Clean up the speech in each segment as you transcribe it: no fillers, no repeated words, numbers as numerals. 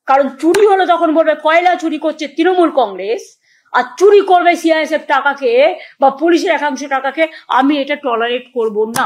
কারণ চুরি হলো তখন বলবে কয়লা চুরি করছে তৃণমূল কংগ্রেস, আর চুরি করবে সিআইএসএফ টাকাকে বা পুলিশের একাংশ টাকাকে, আমি এটা টলারেট করব না।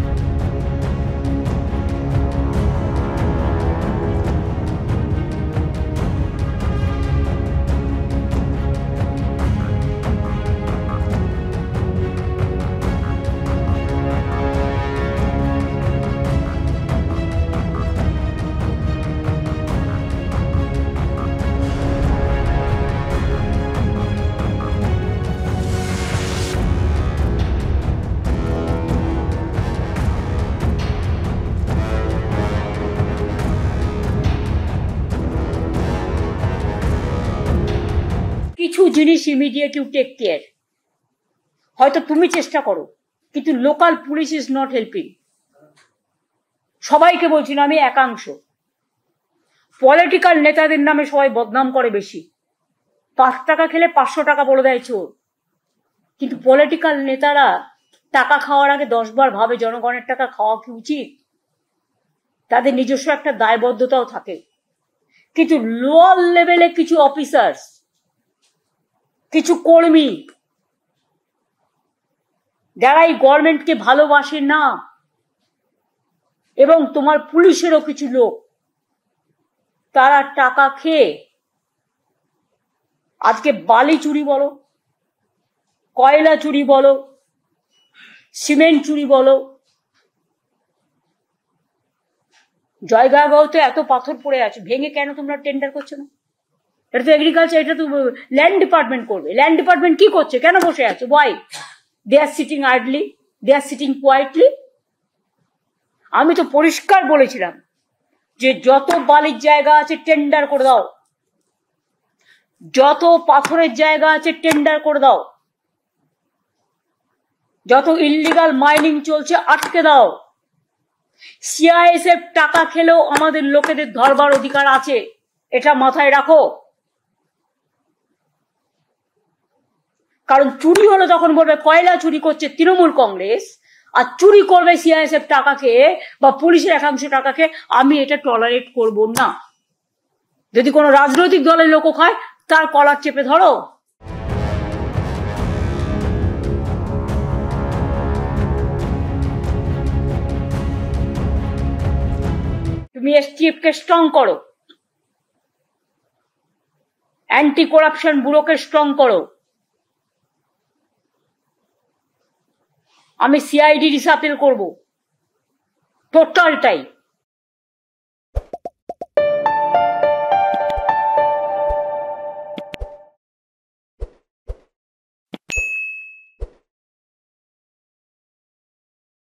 কিছু জিনিস ইমিডিয়েট ইউ টেক কেয়ার, হয়তো তুমি চেষ্টা করো, কিন্তু local police is not helping. সবাইকে বলছি না, আমি একাংশ। পলিটিক্যাল নেতাদের নামে সবাই বদনাম করে বেশি, 5 টাকা খেলে 500 টাকা বলে দেয় চোর। কিন্তু পলিটিক্যাল নেতারা টাকা খাওয়ার আগে 10 বার ভাবে জনগণের টাকা খাওয়া কি উচিত। তাদের নিজস্ব একটা দায়বদ্ধতাও থাকে। কিন্তু লোয়ার লেভেলে কিছু অফিসার্স, কিছু কর্মী যারা এই গভর্নমেন্টকে ভালোবাসে না, এবং তোমার পুলিশেরও কিছু লোক, তারা টাকা খেয়ে আজকে বালি চুরি বলো, কয়লা চুরি বলো, সিমেন্ট চুরি বলো। জয়গাঁওতে এত পাথর পড়ে আছে, ভেঙে কেন তোমরা টেন্ডার করছো না? এটা তো এগ্রিকালচার, এটা তো ল্যান্ড ডিপার্টমেন্ট করবে। ল্যান্ড ডিপার্টমেন্ট কি করছে? কেন বসে আছে? Why they are sitting idly, they are sitting quietly? আমি তো পরিষ্কার বলেছিলাম যে যত বালির জায়গা আছে টেন্ডার করে দাও, যত পাথরের জায়গা আছে টেন্ডার করে দাও, যত ইললিগাল মাইনিং চলছে আটকে দাও। সিআইএসএফ টাকা খেলেও আমাদের লোকেদের ধরবার অধিকার আছে, এটা মাথায় রাখো। কারণ চুরি হলো তখন বলবে কয়লা চুরি করছে তৃণমূল কংগ্রেস, আর চুরি করবে সিআইএসএফ টাকাকে বা পুলিশের একাংশ টাকাকে, আমি এটা টলারেট করব না। যদি কোনো রাজনৈতিক দলের লোক হয়, তার কলার চেপে ধরো। তুমি এসটিএফ কে স্ট্রং করো, অ্যান্টি করাপশন ব্যুরোকে স্ট্রং করো। আমি সিআইডি রিসাপেল করব টোটালটাই।